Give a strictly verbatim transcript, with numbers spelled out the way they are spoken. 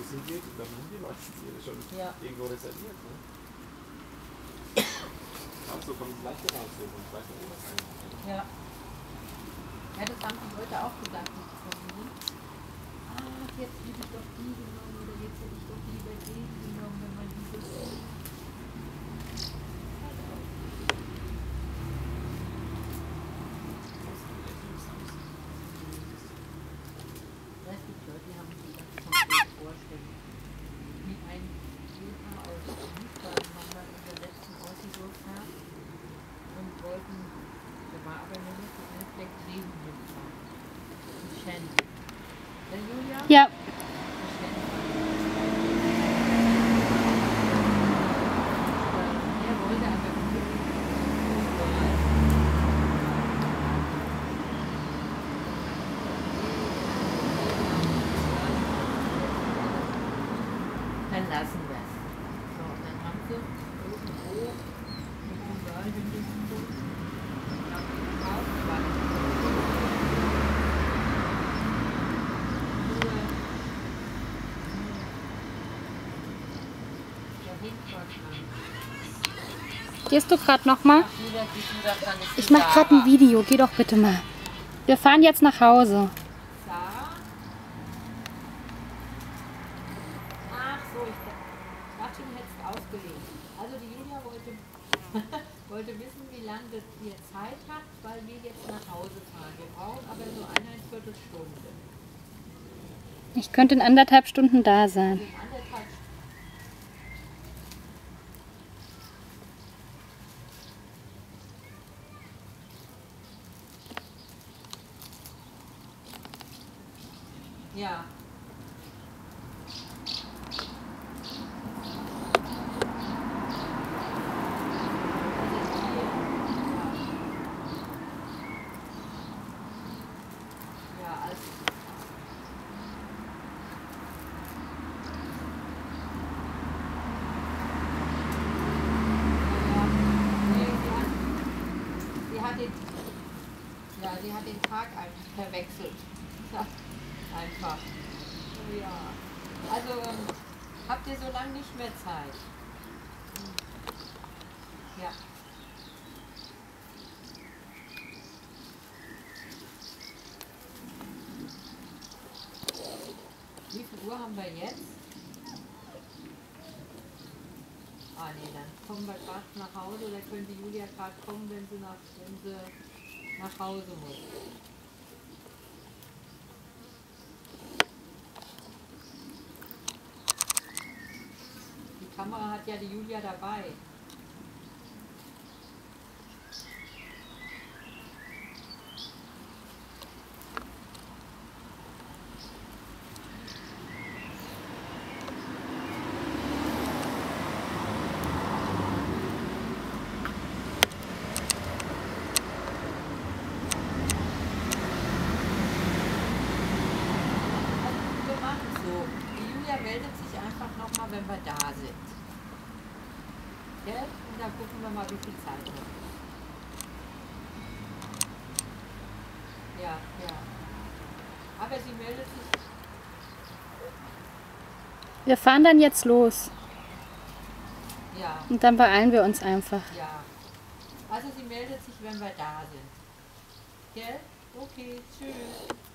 sind die, da sind die meisten Tiere schon ja. irgendwo reserviert. Ne? Also kommt gleich raus, und gleich noch was ein. Ja. Ja, das haben die Leute auch gesagt, die Familien. Ah, jetzt hätte ich doch die genommen oder jetzt hätte ich doch lieber den genommen, wenn man dieses. Es gibt Leute, die haben sich das konkret vorstellen. Wie ein Ehepaar aus Wiesbaden haben wir in der letzten Ausbildungsfahrt und wollten, da war aber nur noch so ein Fleck Regen hinfahren. Die Shen. Der Julia? Ja. Die Shen. Er wollte aber dann lassen wir es. So, und dann haben sie irgendwo mit dem Girl in diesem Buch Gehst du gerade noch mal? Ich mache gerade ein Video. Geh doch bitte mal. Wir fahren jetzt nach Hause. Ach so, ich dachte, du hättest ausgelegt. Also die Julia wollte, wollte wissen, wie lange das ihr Zeit hat, weil wir jetzt nach Hause fahren. Wir brauchen aber nur eineinviertel Stunde. Ich könnte in anderthalb Stunden da sein. In anderthalb Stunden. Ja. Ja, also. Sie hat den, ja, sie hat den Tag eigentlich verwechselt. Ja, einfach. Ja. Also ähm, habt ihr so lange nicht mehr Zeit? Ja. Wie viel Uhr haben wir jetzt? Ah nee, dann kommen wir gerade nach Hause oder könnte Julia gerade kommen, wenn sie nach, wenn sie nach Hause muss. Die Kamera hat ja die Julia dabei. Meldet sich einfach nochmal, wenn wir da sind. Ja? Und dann gucken wir mal, wie viel Zeit noch ist. Ja, ja. Aber sie meldet sich. Wir fahren dann jetzt los. Ja. Und dann beeilen wir uns einfach. Ja. Also sie meldet sich, wenn wir da sind. Gell? Okay, tschüss.